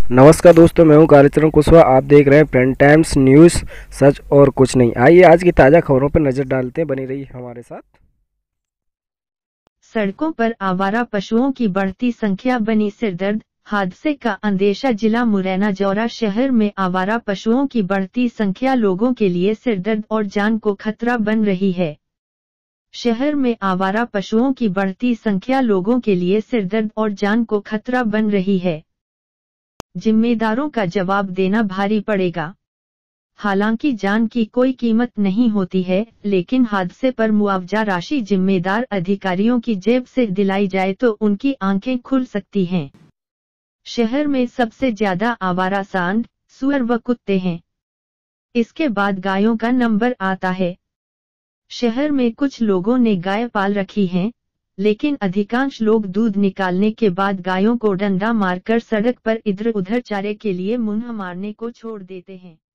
नमस्कार दोस्तों, मैं हूं कालीचरण कुशवाहा। आप देख रहे हैं प्रिंट टाइम्स न्यूज़, सच और कुछ नहीं। आइए आज की ताज़ा खबरों पर नज़र डालते हैं, बनी रही हमारे साथ। सड़कों पर आवारा पशुओं की बढ़ती संख्या बनी सिरदर्द। हादसे का अंदेशा। जिला मुरैना जौरा शहर में आवारा पशुओं की बढ़ती संख्या लोगों के लिए सिरदर्द और जान को खतरा बन रही है। शहर में आवारा पशुओं की बढ़ती संख्या लोगों के लिए सिरदर्द और जान को खतरा बन रही है। जिम्मेदारों का जवाब देना भारी पड़ेगा। हालांकि जान की कोई कीमत नहीं होती है, लेकिन हादसे पर मुआवजा राशि जिम्मेदार अधिकारियों की जेब से दिलाई जाए तो उनकी आंखें खुल सकती हैं। शहर में सबसे ज्यादा आवारा सांड, सुअर व कुत्ते हैं। इसके बाद गायों का नंबर आता है। शहर में कुछ लोगों ने गाय पाल रखी हैं, लेकिन अधिकांश लोग दूध निकालने के बाद गायों को डंडा मारकर सड़क पर इधर उधर चारे के लिए मुंह मारने को छोड़ देते हैं।